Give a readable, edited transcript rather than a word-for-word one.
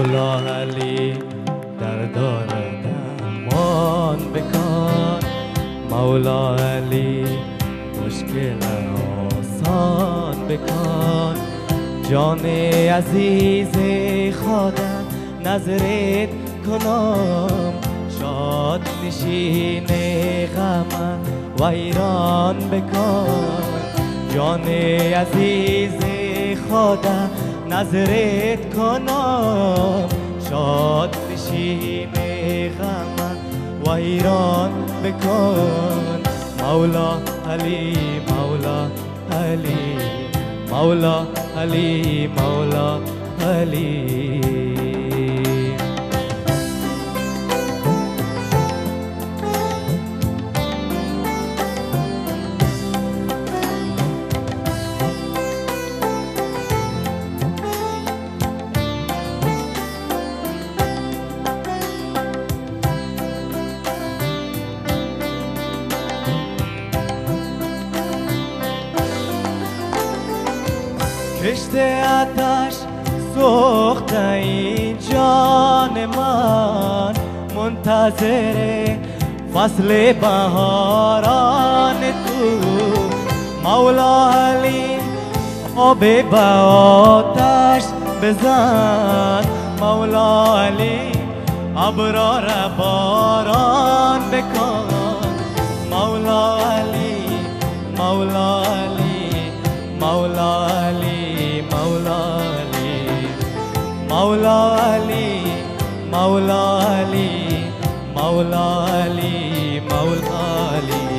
مولا علی دردار درمان بکن. مولا علی مشکل آسان بکن. جان عزیز خودم نظرت کنم، شاد نشین غم ویران بکن. جان عزیز خودم نظرت کنم، شاد نشین غم ویران بکن. مولا علی مولا علی مولا علی مولا علی. کشته آتش سوخته این جان من، منتظر فصل بهاران تو. مولا علی آب به آتش بزن. مولا علی ابرا را باران بکن. مولا علی مولا علی مولا علی مولا علی مولا علی مولا علی مولا علی مولا علی.